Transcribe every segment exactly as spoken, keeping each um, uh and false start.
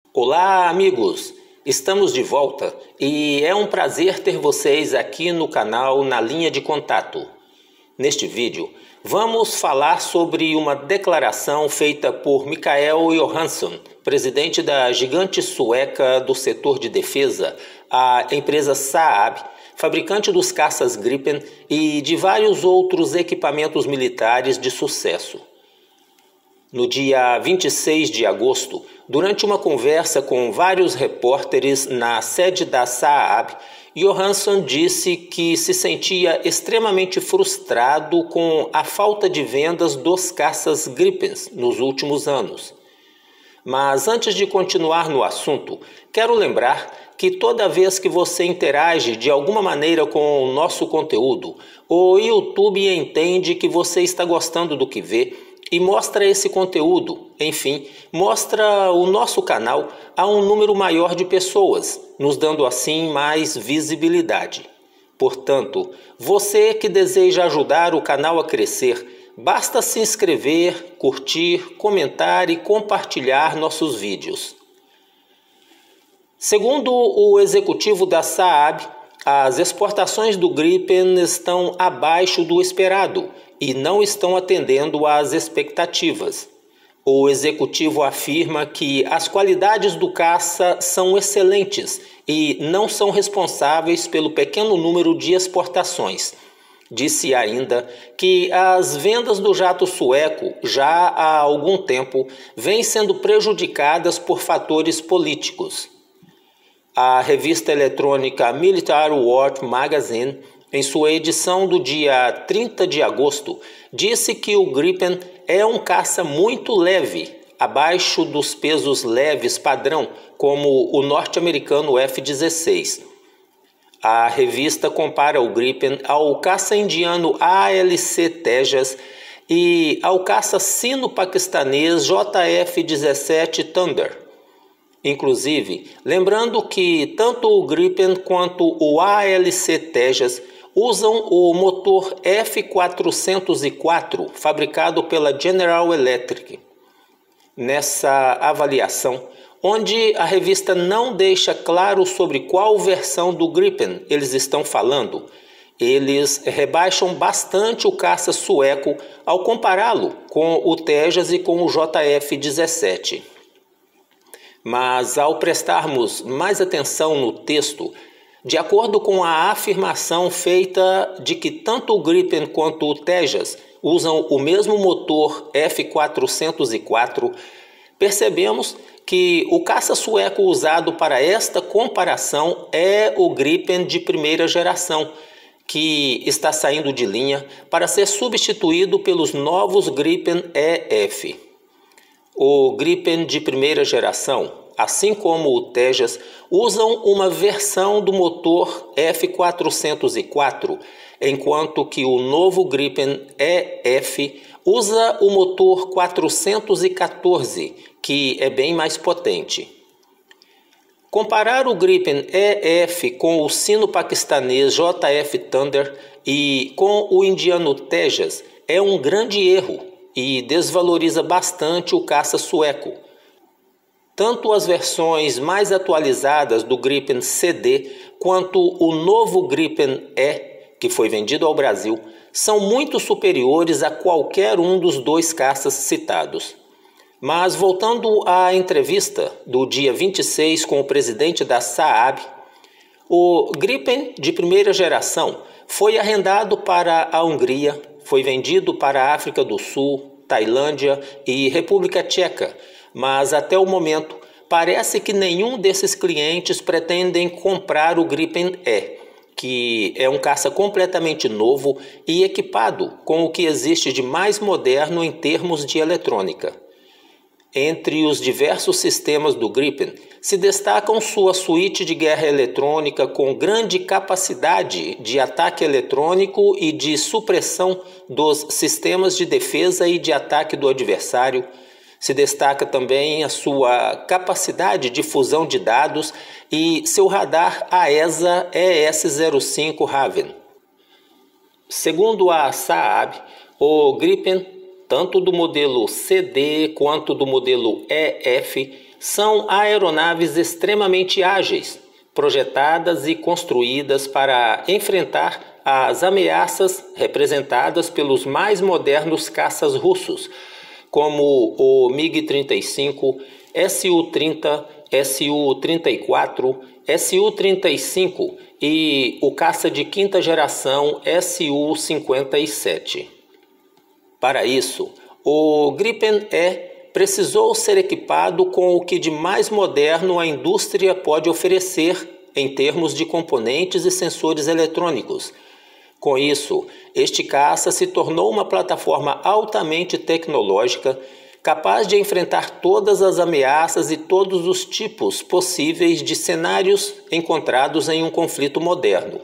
Olá, amigos! Estamos de volta e é um prazer ter vocês aqui no canal Na Linha de Contato. Neste vídeo, vamos falar sobre uma declaração feita por Mikael Johansson, presidente da gigante sueca do setor de defesa, a empresa Saab, fabricante dos caças Gripen e de vários outros equipamentos militares de sucesso. No dia vinte e seis de agosto, durante uma conversa com vários repórteres na sede da Saab, Johansson disse que se sentia extremamente frustrado com a falta de vendas dos caças Gripens nos últimos anos. Mas antes de continuar no assunto, quero lembrar que toda vez que você interage de alguma maneira com o nosso conteúdo, o YouTube entende que você está gostando do que vê e mostra esse conteúdo, enfim, mostra o nosso canal a um número maior de pessoas, nos dando assim mais visibilidade. Portanto, você que deseja ajudar o canal a crescer, basta se inscrever, curtir, comentar e compartilhar nossos vídeos. Segundo o executivo da Saab, as exportações do Gripen estão abaixo do esperado e não estão atendendo às expectativas. O executivo afirma que as qualidades do caça são excelentes e não são responsáveis pelo pequeno número de exportações. Disse ainda que as vendas do jato sueco já há algum tempo vêm sendo prejudicadas por fatores políticos. A revista eletrônica Military World Magazine, em sua edição do dia trinta de agosto, disse que o Gripen é um caça muito leve, abaixo dos pesos leves padrão, como o norte-americano F dezesseis. A revista compara o Gripen ao caça indiano A L C Tejas e ao caça sino-paquistanês J F dezessete Thunder. Inclusive, lembrando que tanto o Gripen quanto o A L C Tejas usam o motor F quatrocentos e quatro, fabricado pela General Electric. Nessa avaliação, onde a revista não deixa claro sobre qual versão do Gripen eles estão falando, eles rebaixam bastante o caça sueco ao compará-lo com o Tejas e com o J F dezessete. Mas ao prestarmos mais atenção no texto, de acordo com a afirmação feita de que tanto o Gripen quanto o Tejas usam o mesmo motor F quatrocentos e quatro, percebemos que o caça sueco usado para esta comparação é o Gripen de primeira geração, que está saindo de linha para ser substituído pelos novos Gripen E F. O Gripen de primeira geração, assim como o Tejas, usam uma versão do motor F quatrocentos e quatro, enquanto que o novo Gripen E F usa o motor quatrocentos e quatorze, que é bem mais potente. Comparar o Gripen E F com o sino-paquistanês J F Thunder e com o indiano Tejas é um grande erro e desvaloriza bastante o caça sueco. Tanto as versões mais atualizadas do Gripen C D quanto o novo Gripen E, que foi vendido ao Brasil, são muito superiores a qualquer um dos dois caças citados. Mas voltando à entrevista do dia vinte e seis com o presidente da Saab, o Gripen de primeira geração foi arrendado para a Hungria, foi vendido para a África do Sul, Tailândia e República Tcheca, mas até o momento parece que nenhum desses clientes pretendem comprar o Gripen E, que é um caça completamente novo e equipado com o que existe de mais moderno em termos de eletrônica. Entre os diversos sistemas do Gripen se destacam sua suíte de guerra eletrônica com grande capacidade de ataque eletrônico e de supressão dos sistemas de defesa e de ataque do adversário. Se destaca também a sua capacidade de fusão de dados e seu radar A E S A E S zero cinco Raven. Segundo a Saab, o Gripen tanto do modelo C D quanto do modelo E F, são aeronaves extremamente ágeis, projetadas e construídas para enfrentar as ameaças representadas pelos mais modernos caças russos, como o MiG trinta e cinco, S U trinta, S U trinta e quatro, S U trinta e cinco e o caça de quinta geração S U cinquenta e sete. Para isso, o Gripen-E precisou ser equipado com o que de mais moderno a indústria pode oferecer em termos de componentes e sensores eletrônicos. Com isso, este caça se tornou uma plataforma altamente tecnológica, capaz de enfrentar todas as ameaças e todos os tipos possíveis de cenários encontrados em um conflito moderno.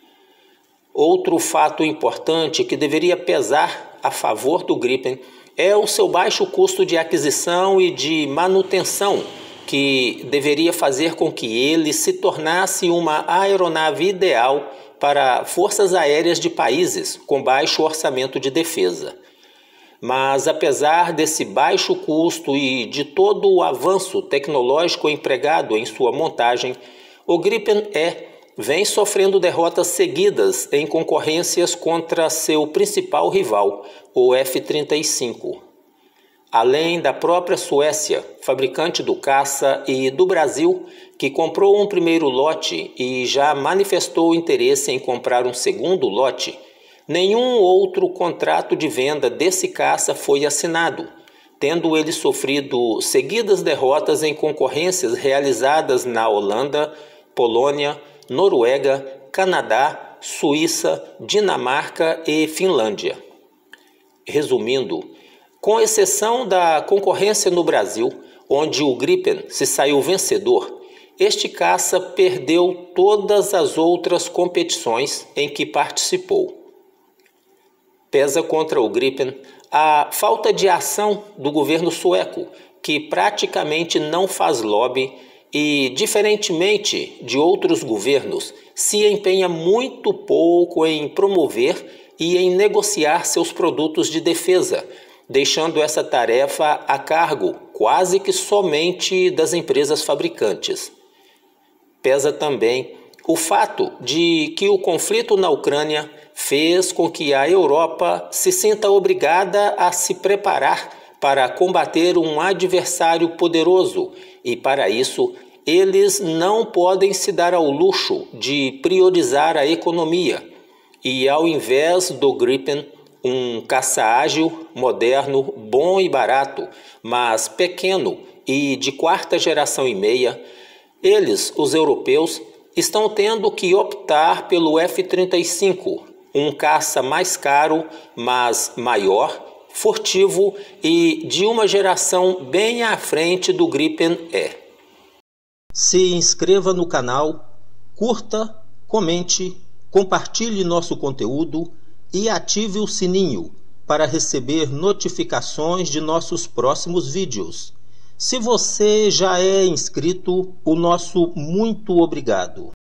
Outro fato importante que deveria pesar a favor do Gripen é o seu baixo custo de aquisição e de manutenção, que deveria fazer com que ele se tornasse uma aeronave ideal para forças aéreas de países com baixo orçamento de defesa. Mas, apesar desse baixo custo e de todo o avanço tecnológico empregado em sua montagem, o Gripen-E vem sofrendo derrotas seguidas em concorrências contra seu principal rival, o F trinta e cinco. Além da própria Suécia, fabricante do caça, e do Brasil, que comprou um primeiro lote e já manifestou interesse em comprar um segundo lote, nenhum outro contrato de venda desse caça foi assinado, tendo ele sofrido seguidas derrotas em concorrências realizadas na Holanda, Polônia, Noruega, Canadá, Suíça, Dinamarca e Finlândia. Resumindo, com exceção da concorrência no Brasil, onde o Gripen se saiu vencedor, este caça perdeu todas as outras competições em que participou. Pesa contra o Gripen a falta de ação do governo sueco, que praticamente não faz lobby e, diferentemente de outros governos, se empenha muito pouco em promover e em negociar seus produtos de defesa, deixando essa tarefa a cargo quase que somente das empresas fabricantes. Pesa também o fato de que o conflito na Ucrânia fez com que a Europa se sinta obrigada a se preparar para combater um adversário poderoso e, para isso, eles não podem se dar ao luxo de priorizar a economia e, ao invés do Gripen, um caça ágil, moderno, bom e barato, mas pequeno e de quarta geração e meia, eles, os europeus, estão tendo que optar pelo F trinta e cinco, um caça mais caro, mas maior, furtivo e de uma geração bem à frente do Gripen-E. Se inscreva no canal, curta, comente, compartilhe nosso conteúdo e ative o sininho para receber notificações de nossos próximos vídeos. Se você já é inscrito, o nosso muito obrigado.